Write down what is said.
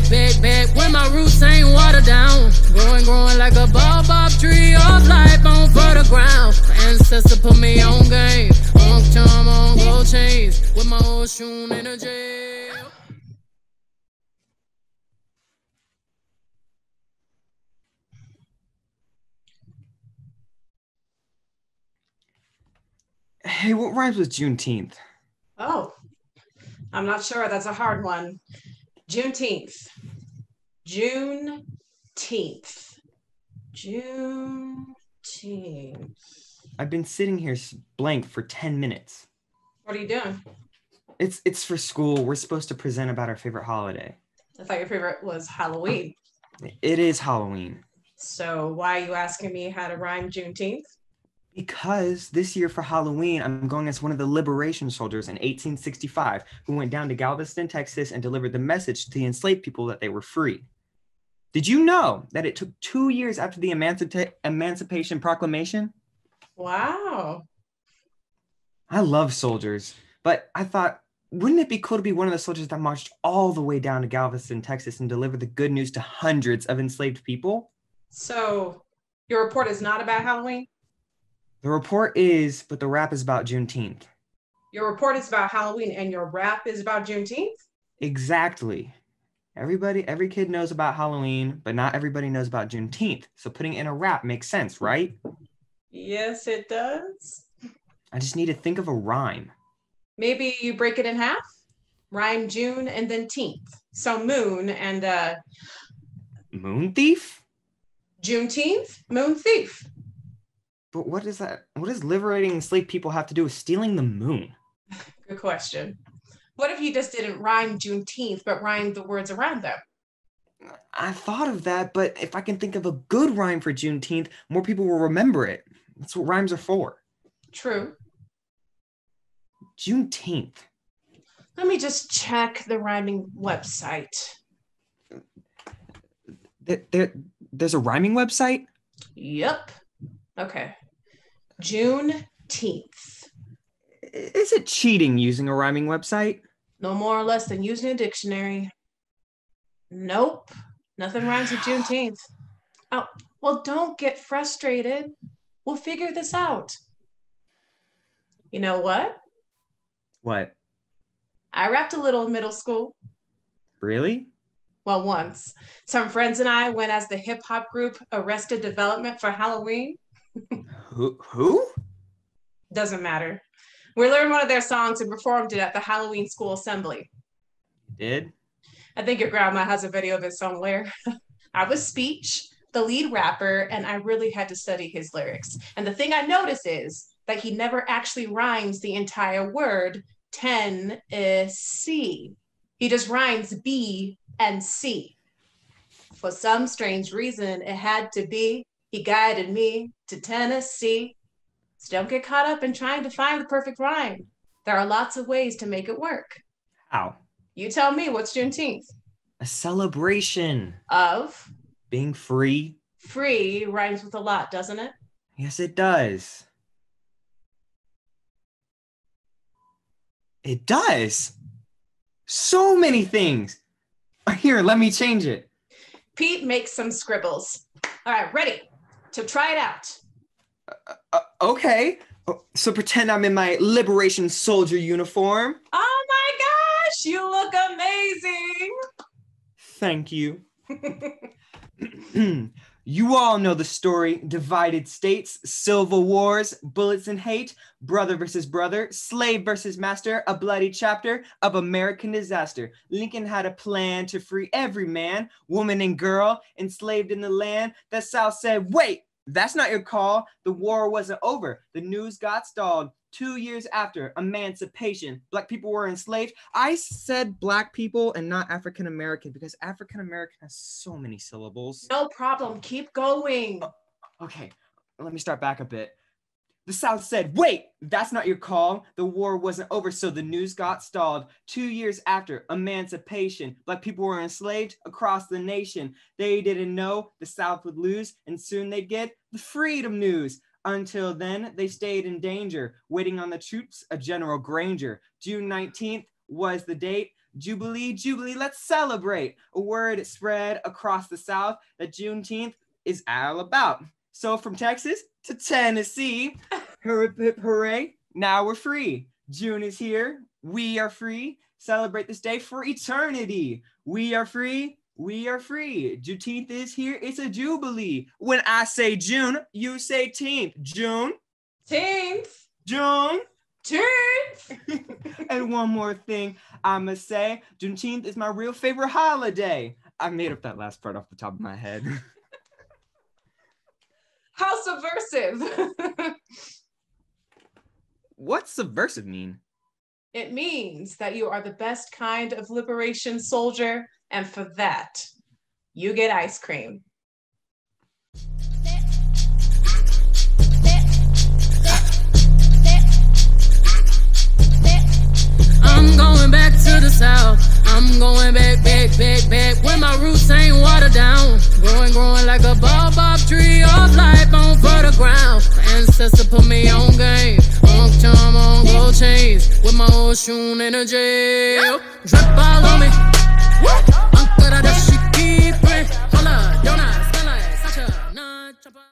back, when my roots ain't watered down. Growing like a baobab tree of life on fertile ground. My ancestor put me on game, on charm, on gold chains, with my old shoe energy. Hey, what rhymes with Juneteenth? Oh, I'm not sure. That's a hard one. Juneteenth. Juneteenth. Juneteenth. I've been sitting here blank for 10 minutes. What are you doing? It's for school. We're supposed to present about our favorite holiday. I thought your favorite was Halloween. It is Halloween. So why are you asking me how to rhyme Juneteenth? Because this year for Halloween, I'm going as one of the liberation soldiers in 1865 who went down to Galveston, Texas, and delivered the message to the enslaved people that they were free. Did you know that it took 2 years after the Emancipation Proclamation? Wow. I love soldiers, but I thought, wouldn't it be cool to be one of the soldiers that marched all the way down to Galveston, Texas, and delivered the good news to hundreds of enslaved people? So your report is not about Halloween? The report is, but the rap is about Juneteenth. Your report is about Halloween and your rap is about Juneteenth? Exactly. Every kid knows about Halloween, but not everybody knows about Juneteenth. So putting it in a rap makes sense, right? Yes, it does. I just need to think of a rhyme. Maybe you break it in half? Rhyme June and then teenth. So moon and Moon thief? Juneteenth, moon thief. But what is that? What does liberating enslaved people have to do with stealing the moon? Good question. What if you just didn't rhyme Juneteenth, but rhymed the words around them? I thought of that, but if I can think of a good rhyme for Juneteenth, more people will remember it. That's what rhymes are for. True. Juneteenth. Let me just check the rhyming website. There's a rhyming website? Yep. Okay. Juneteenth. Is it cheating using a rhyming website? No more or less than using a dictionary. Nope. Nothing rhymes with Juneteenth. Oh, well, don't get frustrated. We'll figure this out. You know what? What? I rapped a little in middle school. Really? Well, once. Some friends and I went as the hip hop group Arrested Development for Halloween. Who? Doesn't matter. We learned one of their songs and performed it at the Halloween school assembly. Did? I think your grandma has a video of it somewhere. I was Speech, the lead rapper, and I really had to study his lyrics. And the thing I notice is that he never actually rhymes the entire word Tennessee. He just rhymes B and C. For some strange reason, it had to be. He guided me to Tennessee. So don't get caught up in trying to find the perfect rhyme. There are lots of ways to make it work. How? You tell me, what's Juneteenth? A celebration. Of? Being free. Free rhymes with a lot, doesn't it? Yes, it does. It does. So many things. Here, let me change it. Pete makes some scribbles. All right, ready to try it out. Okay. So pretend I'm in my liberation soldier uniform. Oh my gosh, you look amazing. Thank you. You all know the story. Divided states, civil wars, bullets and hate, brother versus brother, slave versus master, a bloody chapter of American disaster. Lincoln had a plan to free every man, woman and girl enslaved in the land. The South said, wait, that's not your call. The war wasn't over. The news got stalled. 2 years after emancipation, Black people were enslaved. I said Black people and not African American because African American has so many syllables. No problem. Keep going. Okay, let me start back a bit. The South said, wait, that's not your call. The war wasn't over, so the news got stalled. 2 years after emancipation, Black people were enslaved across the nation. They didn't know the South would lose, and soon they'd get the freedom news. Until then, they stayed in danger, waiting on the troops of General Granger. June 19th was the date. Jubilee, Jubilee, let's celebrate. A word spread across the South that Juneteenth is all about. So from Texas to Tennessee, hooray, hooray, now we're free. June is here, we are free. Celebrate this day for eternity. We are free, we are free. Juneteenth is here, it's a jubilee. When I say June, you say teenth. June. Teenth. June. Teenth. And one more thing I must say, Juneteenth is my real favorite holiday. I made up that last part off the top of my head. How subversive. What's subversive mean? It means that you are the best kind of liberation soldier, and for that, you get ice cream. I'm going back to the South. I'm going back, back, back, back. When my roots ain't watered down. Growing like a baobab tree of life on fertile ground. My ancestor put me on game. On charm, on gold chains. With my old shoon in a jail. Drip all